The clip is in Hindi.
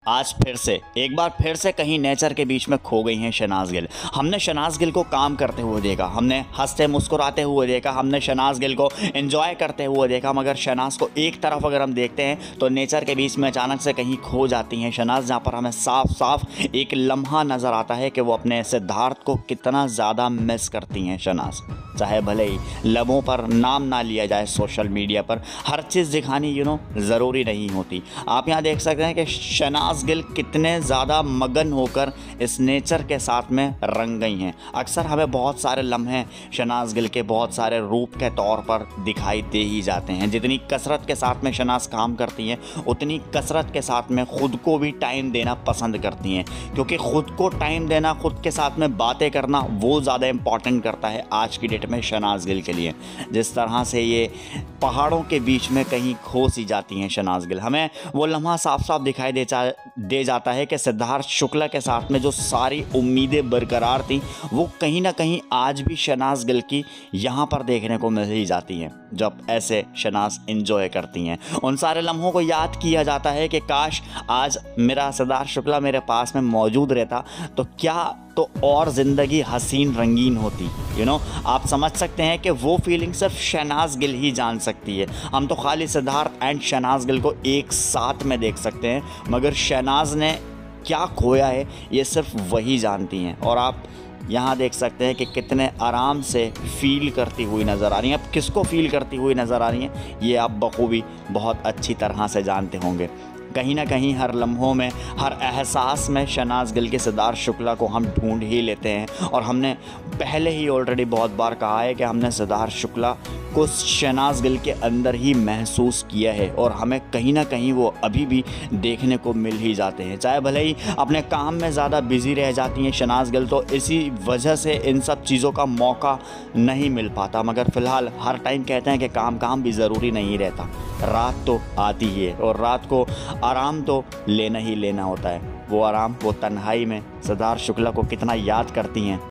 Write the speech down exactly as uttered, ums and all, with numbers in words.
आज फिर से एक बार फिर से कहीं नेचर के बीच में खो गई हैं शहनाज गिल। हमने शहनाज गिल को काम करते हुए देखा, हमने हंसते मुस्कुराते हुए देखा, हमने शहनाज गिल को एंजॉय करते हुए देखा, मगर शहनाज को एक तरफ अगर हम देखते हैं तो नेचर के बीच में अचानक से कहीं खो जाती हैं शहनाज, जहाँ पर हमें साफ साफ एक लम्हा नज़र आता है कि वो अपने सिद्धार्थ को कितना ज़्यादा मिस करती हैं शहनाज। चाहे भले ही लबों पर नाम ना लिया जाए, सोशल मीडिया पर हर चीज़ दिखानी यू नो ज़रूरी नहीं होती। आप यहाँ देख सकते हैं कि शहनाज गिल कितने ज़्यादा मगन होकर इस नेचर के साथ में रंग गई हैं। अक्सर हमें बहुत सारे लम्हे शहनाज गिल के बहुत सारे रूप के तौर पर दिखाई दे ही जाते हैं। जितनी कसरत के साथ में शहनाज काम करती हैं, उतनी कसरत के साथ में ख़ुद को भी टाइम देना पसंद करती हैं, क्योंकि ख़ुद को टाइम देना, ख़ुद के साथ में बातें करना वो ज़्यादा इम्पॉर्टेंट करता है आज की डेट में शहनाज गिल के लिए। जिस तरह से ये पहाड़ों के बीच में कहीं खो सी जाती हैं शहनाज गिल, हमें वो लम्हा साफ साफ दिखाई दे जा दे जाता है कि सिद्धार्थ शुक्ला के साथ में जो सारी उम्मीदें बरकरार थी वो कहीं ना कहीं आज भी शहनाज गिल की यहाँ पर देखने को मिल ही जाती हैं, जब ऐसे शहनाज इंजॉय करती हैं। उन सारे लम्हों को याद किया जाता है कि काश आज मेरा सिद्धार्थ शुक्ला मेरे पास में मौजूद रहता तो क्या तो और ज़िंदगी हसीन रंगीन होती। यू you नो know, आप समझ सकते हैं कि वो फीलिंग सिर्फ शहनाज गिल ही जान सकती है। हम तो खाली सिद्धार्थ एंड शहनाज गिल को एक साथ में देख सकते हैं, मगर शहनाज ने क्या खोया है ये सिर्फ वही जानती हैं। और आप यहाँ देख सकते हैं कि कितने आराम से फील करती हुई नज़र आ रही हैं। अब किसको फील करती हुई नज़र आ रही हैं ये आप बखूबी बहुत अच्छी तरह से जानते होंगे। कहीं ना कहीं हर लम्हों में, हर एहसास में शहनाज गिल के सिद्धार्थ शुक्ला को हम ढूंढ ही लेते हैं। और हमने पहले ही ऑलरेडी बहुत बार कहा है कि हमने सिद्धार्थ शुक्ला को शहनाज गिल के अंदर ही महसूस किया है, और हमें कहीं ना कहीं वो अभी भी देखने को मिल ही जाते हैं। चाहे भले ही अपने काम में ज़्यादा बिजी रह जाती हैं शहनाज गिल, तो इसी वजह से इन सब चीज़ों का मौका नहीं मिल पाता। मगर फ़िलहाल हर टाइम कहते हैं कि काम काम भी ज़रूरी नहीं रहता, रात तो आती ही है और रात को आराम तो लेना ही लेना होता है। वो आराम, वो तन्हाई में सिद्धार्थ शुक्ला को कितना याद करती हैं।